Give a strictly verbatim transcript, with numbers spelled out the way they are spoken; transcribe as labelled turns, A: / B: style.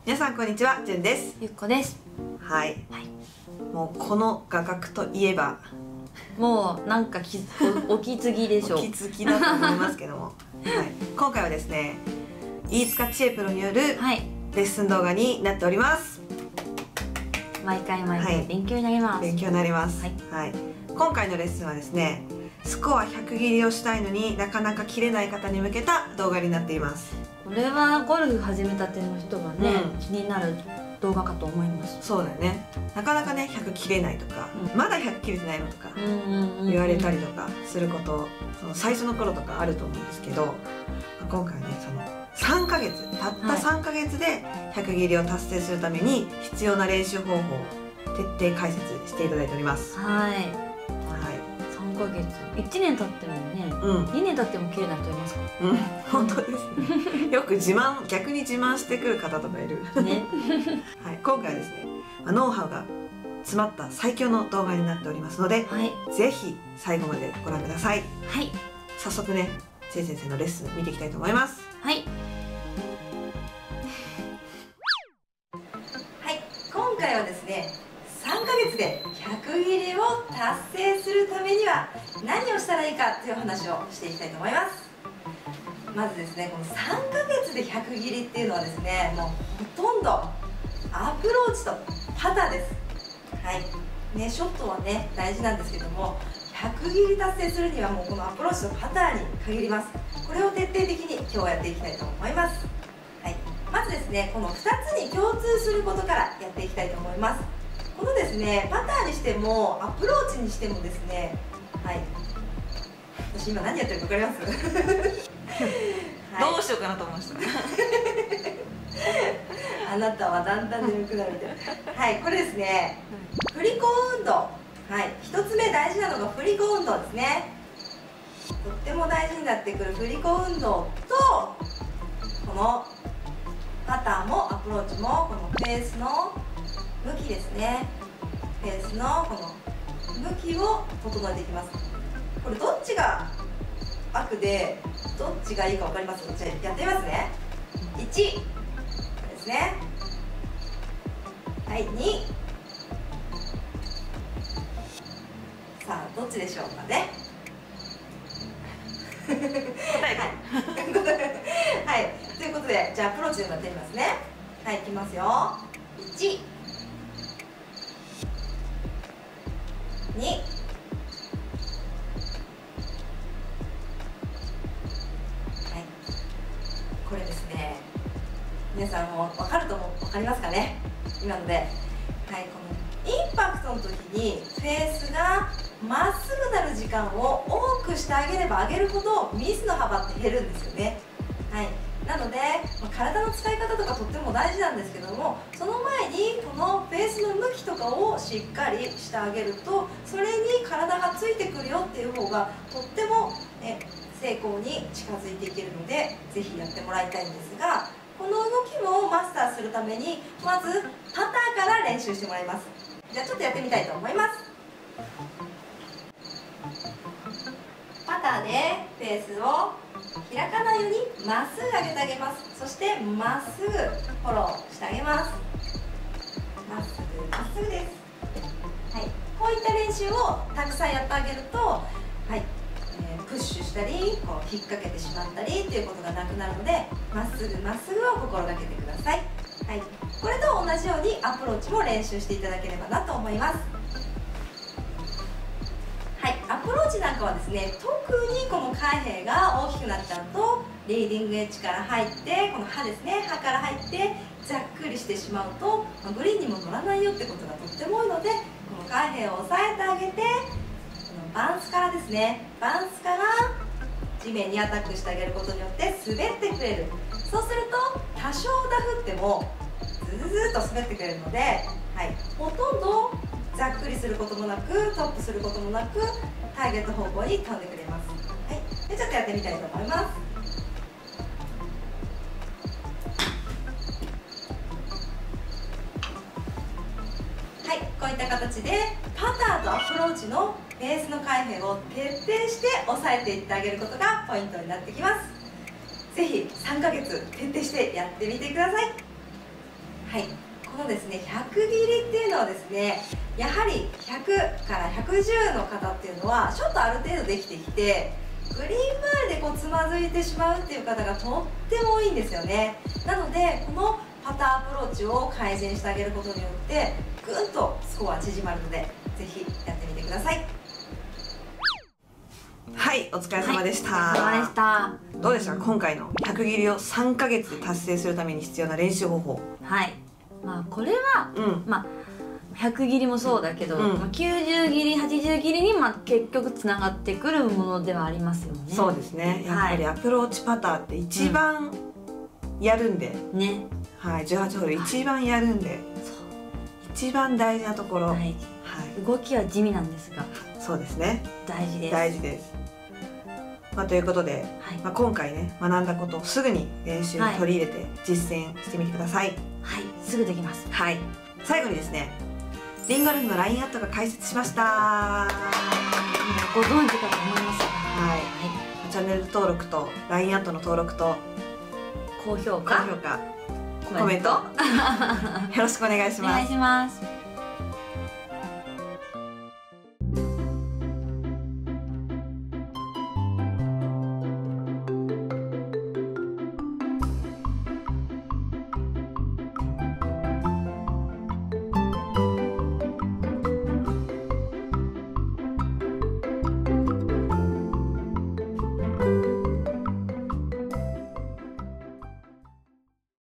A: 皆さんこんにちは、じゅんです。
B: ゆっこです。
A: はい、
B: はい、
A: もうこの画角といえば
B: もうなんかきお, お気づきでしょう。
A: お気づきだと思いますけども、はい、今回はですね、飯塚千恵プロによるレッスン動画になっております。
B: 毎回毎回勉強になります。
A: 勉強になります。はい、はい、今回のレッスンはですね、スコアひゃく切りをしたいのになかなか切れない方に向けた動画になっています。
B: これはゴルフ始めたての人がね、うん、気になる動画かと思います。
A: そうだよね。なかなかねひゃく切れないとか、うん、まだひゃく切れてないのとか言われたりとかすること、その最初の頃とかあると思うんですけど、今回はねそのさんかげつたったさんかげつでひゃく切りを達成するために必要な練習方法を徹底解説していただいております。
B: はい、はい、さんかげつ、いちねん経ってもね、うん、にねん経っても切れない人いますか？
A: うん、本当ですね。よく自慢、逆に自慢してくる方とかいるね。はい、今回はですね、ノウハウが詰まった最強の動画になっておりますので、はい、ぜひ最後までご覧ください。はい、早速ね、千恵先生のレッスン見ていきたいと思います。はい。はい、今回はですね、さんかげつでひゃく切りを達成するためには何をしたらいいかという話をしていきたいと思います。まずですね、このさんかげつでひゃく切りっていうのはですね、もうほとんどアプローチとパターです。はいね、ショットはね大事なんですけども、ひゃく切り達成するにはもうこのアプローチとパターに限ります。これを徹底的に今日はやっていきたいと思います。はい、まずですね、このふたつに共通することからやっていきたいと思います。このですね、パターにしてもアプローチにしてもですね、はい、私今何やってるか分かります？はい、どうしようかなと思いました。あなたはだんだん眠くなるみたいな。はい、これですね、振り子運動。はい、ひとつめ大事なのが振り子運動ですね。とっても大事になってくる振り子運動と、このパターもアプローチもこのフェースの向きですね。フェースのこの向きを整えていきます。これどっちが悪でどっちがいいか分かります？じゃあやってみますね。いちですね。はい、に。さあどっちでしょうかね。答えはい、ということで、じゃあアプローチでもやってみますね。はい、いきますよ。いち、に、はい、これですね、皆さんも分かると思う、分かりますかね、今ので。はい、このインパクトの時にフェースがまっすぐなる時間を多くしてあげればあげるほどミスの幅って減るんですよね。はい、なので、まあ、体の使い方とかとっても大事なんですけども、その前にこのフェースの向きとかをしっかりしてあげると、それに体がついてくるよっていう方がとっても、ね、成功に近づいていけるので、ぜひやってもらいたいんですが、この動きをマスターするためにまずパターから練習してもらいます。じゃあちょっとやってみたいと思います。パターでフェースを開かないようにまっすぐ上げてあげます。そしてまっすぐフォローしてあげます。まっすぐまっすぐです。はい、こういった練習をたくさんやってあげると、はい、えー、プッシュしたりこう引っ掛けてしまったりっていうことがなくなるので、まっすぐまっすぐを心がけてください。はい、これと同じようにアプローチも練習していただければなと思います。はい、アプローチなんかはですね、特にこの開閉が大きくなっちゃうとリーディングエッジから入って、この刃ですね、刃から入ってざっくりしてしまうとグリーンにも乗らないよってことがとっても多いので、この開閉を押さえてあげて、このバンスからですね、バンスから地面にアタックしてあげることによって滑ってくれる。そうすると多少ダフってもズズズっと滑ってくれるので、はい、ほとんどざっくりすることもなくトップすることもなくターゲット方向に飛んでくれます。はい、でちょっとやってみたいと思います。はい、こういった形でパターとアプローチのベースの開閉を徹底して押さえていってあげることがポイントになってきます。ぜひさんかげつ徹底してやってみてください。 はい、このですねひゃく切りっていうのはですね、やはりひゃくからひゃくじゅうの方っていうのはちょっとある程度できてきて、グリーン周りでこうつまずいてしまうっていう方がとっても多いんですよね。なのでこのパターアプローチを改善してあげることによってぐんとスコア縮まるので、ぜひやってみてください。
C: はい、お疲れ様でした。
B: お疲れ様でした。
C: どうでしたか、今回のひゃく切りをさんかげつで達成するために必要な練習方法。
B: はい、まあこれは、うん、まあひゃく切りもそうだけど、うん、まあきゅうじゅう切りはちじゅう切りにまあ結局つながってくるものではありますよね。
C: そうですね、やっぱりアプローチパターって一番やるんで、うん、ね、はい、じゅうはちホール一番やるんで、はい、一番大事なところ、大事、はい、
B: 動きは地味なんですが、
C: そうですね、
B: 大事です。
C: 大事です。まあ、ということで、はい、まあ今回ね学んだことをすぐに練習に取り入れて実践してみてください。
B: はい、すぐできます。
C: はい、最後にですね、リンゴルフの ライン アットが開設しました。
B: ご存知かと思いますが、
C: はい、はい、チャンネル登録と ライン アットの登録と
B: 高評価、
C: 高評価、コメントよろしくお願いします。
B: お願いします。